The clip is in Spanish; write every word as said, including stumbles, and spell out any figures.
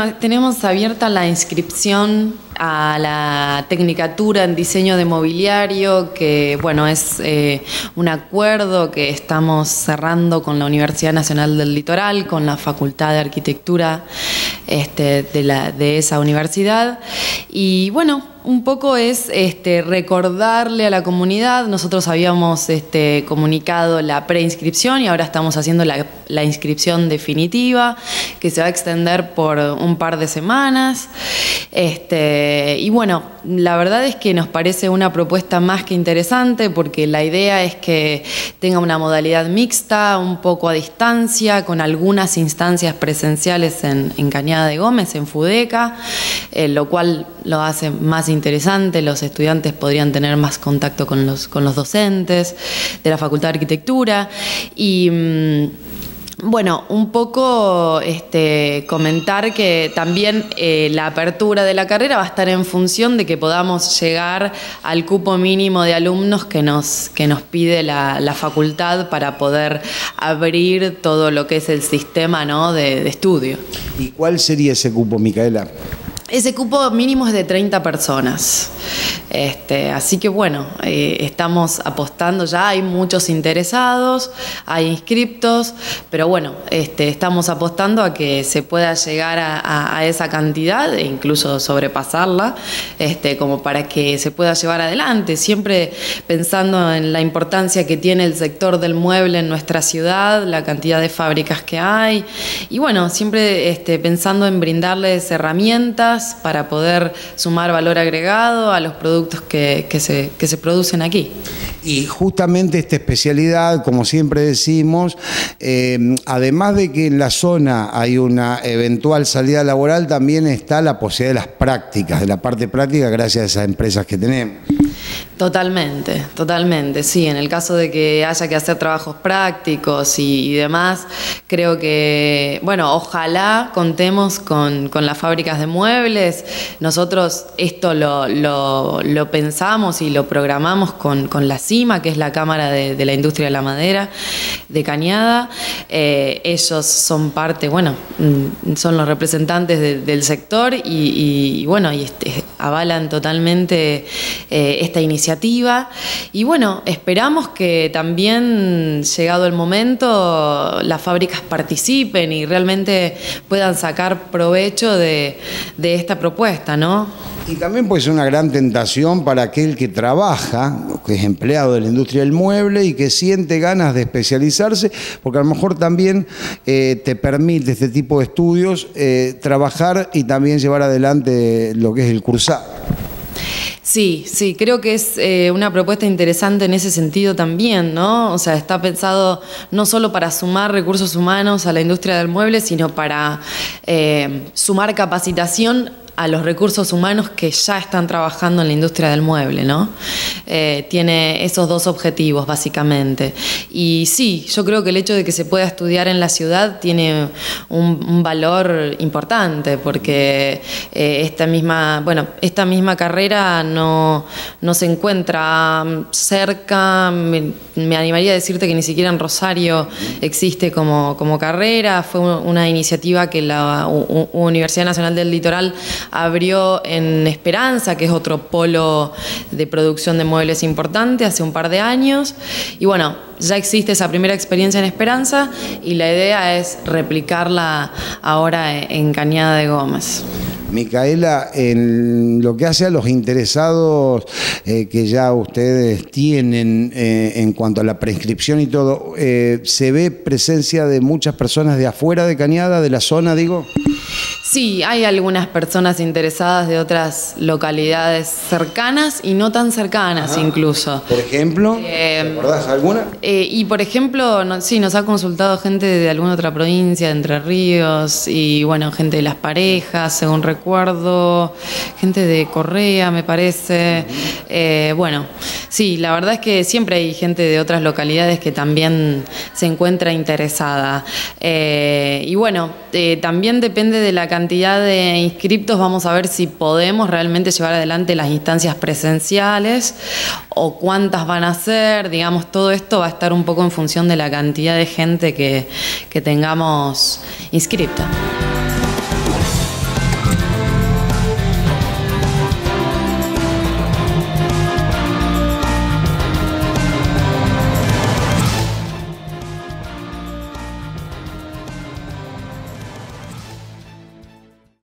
Bueno, tenemos abierta la inscripción a la Tecnicatura en Diseño de Mobiliario, que bueno, es eh, un acuerdo que estamos cerrando con la Universidad Nacional del Litoral, con la Facultad de Arquitectura este, de, la, de esa universidad. Y bueno, un poco es este, recordarle a la comunidad. Nosotros habíamos este, comunicado la preinscripción y ahora estamos haciendo la, la inscripción definitiva, que se va a extender por un par de semanas. Este, y bueno, la verdad es que nos parece una propuesta más que interesante, porque la idea es que tenga una modalidad mixta, un poco a distancia, con algunas instancias presenciales en, en Cañada de Gómez, en FUDECA, eh, lo cual lo hace más interesante. Los estudiantes podrían tener más contacto con los, con los docentes de la Facultad de Arquitectura. Y mmm, bueno, un poco este, comentar que también eh, la apertura de la carrera va a estar en función de que podamos llegar al cupo mínimo de alumnos que nos, que nos pide la, la facultad para poder abrir todo lo que es el sistema, ¿no?, de, de estudio. ¿Y cuál sería ese cupo, Micaela? Ese cupo mínimo es de treinta personas. Este, así que bueno, eh, estamos apostando, ya hay muchos interesados, hay inscriptos, pero bueno, este, estamos apostando a que se pueda llegar a, a, a esa cantidad e incluso sobrepasarla, este, como para que se pueda llevar adelante, siempre pensando en la importancia que tiene el sector del mueble en nuestra ciudad, la cantidad de fábricas que hay, y bueno, siempre este, pensando en brindarles herramientas para poder sumar valor agregado a los productos que, que, se, que se producen aquí. Y justamente esta especialidad, como siempre decimos, eh, además de que en la zona hay una eventual salida laboral, también está la posibilidad de las prácticas, de la parte práctica, gracias a esas empresas que tenemos. Totalmente, totalmente, sí. En el caso de que haya que hacer trabajos prácticos y, y demás, creo que, bueno, ojalá contemos con, con las fábricas de muebles. Nosotros esto lo, lo, lo pensamos y lo programamos con, con la CIMA, que es la Cámara de, de la Industria de la Madera de Cañada. Eh, ellos son parte, bueno, son los representantes de, del sector y, y, y bueno, y este, avalan totalmente eh, esta iniciativa. Y bueno, esperamos que también, llegado el momento, las fábricas participen y realmente puedan sacar provecho de, de esta propuesta, ¿no? Y también puede ser una gran tentación para aquel que trabaja, que es empleado de la industria del mueble y que siente ganas de especializarse, porque a lo mejor también eh, te permite este tipo de estudios eh, trabajar y también llevar adelante lo que es el cursado. Sí, sí, creo que es eh, una propuesta interesante en ese sentido también, ¿no? O sea, está pensado no solo para sumar recursos humanos a la industria del mueble, sino para eh, sumar capacitación a los recursos humanos que ya están trabajando en la industria del mueble, ¿no? Eh, tiene esos dos objetivos, básicamente. Y sí, yo creo que el hecho de que se pueda estudiar en la ciudad tiene un, un valor importante, porque eh, esta misma, bueno, esta misma carrera no, no se encuentra cerca. Me, me animaría a decirte que ni siquiera en Rosario existe como, como carrera. Fue una iniciativa que la U- Universidad Nacional del Litoral abrió en Esperanza, que es otro polo de producción de muebles importante, hace un par de años. Y bueno, ya existe esa primera experiencia en Esperanza y la idea es replicarla ahora en Cañada de Gómez. Micaela, en lo que hace a los interesados eh, que ya ustedes tienen eh, en cuanto a la preinscripción y todo, eh, ¿se ve presencia de muchas personas de afuera de Cañada, de la zona, digo? Sí, hay algunas personas interesadas de otras localidades cercanas y no tan cercanas. Ajá. Incluso. ¿Por ejemplo? Eh, ¿Te acordás alguna? Eh, y por ejemplo, no, sí, nos ha consultado gente de alguna otra provincia, de Entre Ríos, y bueno, gente de Las Parejas, según recuerdo, gente de Correa, me parece. Uh-huh. eh, bueno, sí, la verdad es que siempre hay gente de otras localidades que también se encuentra interesada. Eh, y bueno, eh, también depende de la cantidad de inscriptos, vamos a ver si podemos realmente llevar adelante las instancias presenciales o cuántas van a ser. Digamos, todo esto va a estar un poco en función de la cantidad de gente que, que tengamos inscripta.